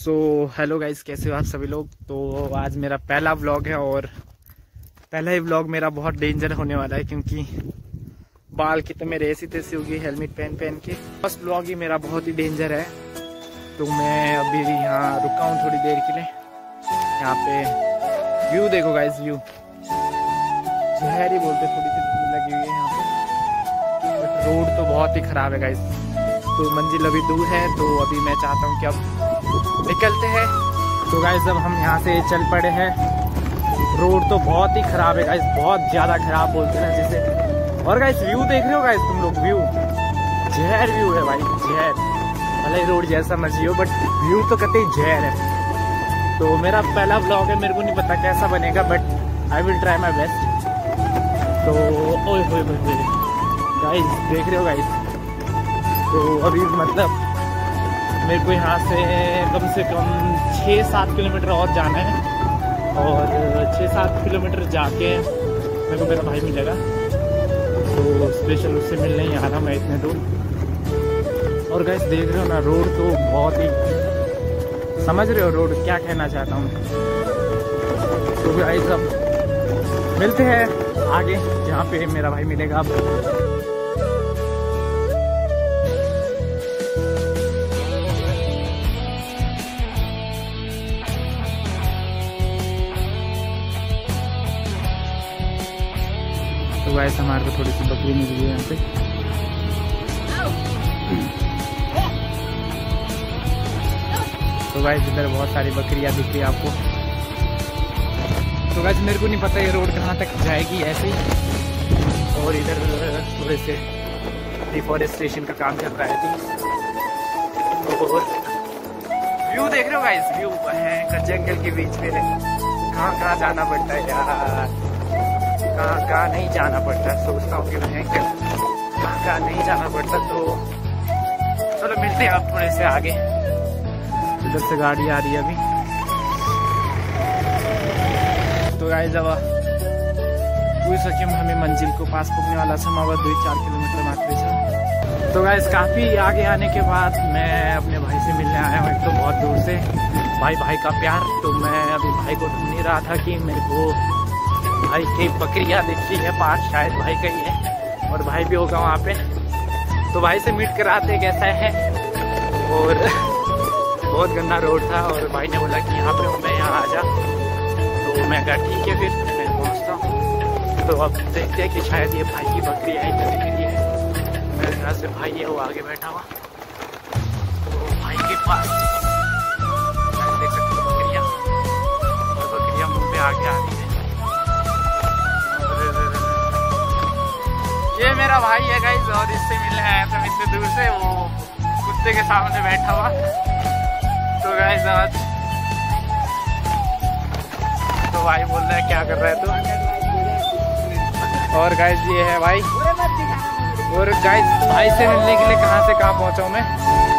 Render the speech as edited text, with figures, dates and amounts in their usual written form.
So hello guys, कैसे हो आप सभी लोग। तो आज मेरा पहला व्लॉग है और पहला ही व्लॉग मेरा बहुत डेंजर होने वाला है क्योंकि बाल की तो मेरे ऐसी तैसी होगी हेलमेट पहन के। फर्स्ट व्लॉग ही मेरा बहुत ही डेंजर है। तो मैं अभी यहाँ रुका हूँ थोड़ी देर के लिए। यहाँ पे व्यू देखो गाइस, व्यू जहर ही बोलते, थोड़ी सी धूल लगी हुई है यहाँ पे। बट रोड तो बहुत ही खराब है गाइस। तो मंजिल अभी दूर है, तो अभी मैं चाहता हूँ कि अब निकलते हैं। तो गाइस अब हम यहाँ से चल पड़े हैं। रोड तो बहुत ही खराब है गाइस, बहुत ज़्यादा खराब बोलते हैं जैसे। और गाइस व्यू देख रहे हो गाइस तुम लोग, व्यू जहर व्यू है भाई, जहर। भले रोड जैसा मर्जी हो बट व्यू तो कतई जहर है। तो मेरा पहला ब्लॉग है, मेरे को नहीं पता कैसा बनेगा but I will try my best. तो ओए होए होए गाइस, देख रहे हो गाइस। तो अभी मतलब मेरे को यहाँ से कम 6-7 किलोमीटर और जाना है और 6-7 किलोमीटर जाके मेरे को मेरा भाई मिलेगा। तो स्पेशल उससे मिलने ही आ रहा मैं इतने दूर। और गाइस देख रहे हो ना, रोड तो बहुत ही, समझ रहे हो रोड क्या कहना चाहता हूँ। तो गाइस अब मिलते हैं आगे जहाँ पे मेरा भाई मिलेगा। तो गाइस हमारे को थोड़ी सी बकरी मिल गई यहाँ पे। तो गाइस इधर बहुत सारी बकरियाँ दिख रही है आपको। तो गाइस मेरे को नहीं पता ये रोड कहाँ तक जाएगी ऐसे ही। और इधर थोड़े से डिफॉरेस्टेशन का काम चल रहा है। तो व्यू देख रहे हो गाइस, व्यू है जंगल के बीच में। कहाँ जाना पड़ता है यार, कहाँ नहीं जाना पड़ता। सोचता हूँ कि मैं कहाँ नहीं जाना पड़ता। तो चलो मिलते हैं आप थोड़े से आगे। इधर से गाड़ी आ रही है अभी। तो गाइस अब पूरी सके हमें मंजिल को पास पहुंचने वाला समय 2-4 किलोमीटर मात्र से। तो गाइस काफ़ी आगे आने के बाद मैं अपने भाई से मिलने आया हूँ, एक तो बहुत दूर से। भाई का प्यार। तो मैं अभी भाई को ढूंढ नहीं रहा था कि मेरे को भाई की बकरियाँ दिखती है पास, शायद भाई का ही है और भाई भी होगा वहाँ पे। तो भाई से मीट कराते कैसा है। और बहुत गंदा रोड था और भाई ने बोला कि यहाँ पे हूँ मैं, यहाँ आ जा। तो मैं कहा ठीक है, फिर मैं पहुँचता हूँ। तो अब देखते हैं कि शायद ये भाई की बकरी है, मेरे यहाँ से भाई है वो आगे बैठा हुआ। तो भाई के पास देख सकते हो बकरियाँ, और बकरियाँ मुँह पे आगे आ रही है। ये मेरा भाई है गाइस और इससे मिलने आया था इतने दूर से, वो कुत्ते के सामने बैठा हुआ। तो गाइस आज तो भाई बोल रहा है क्या कर रहा है तू। और गाइस ये है भाई। और गाइस भाई से मिलने के लिए कहाँ से कहाँ पहुँचा हूँ मैं।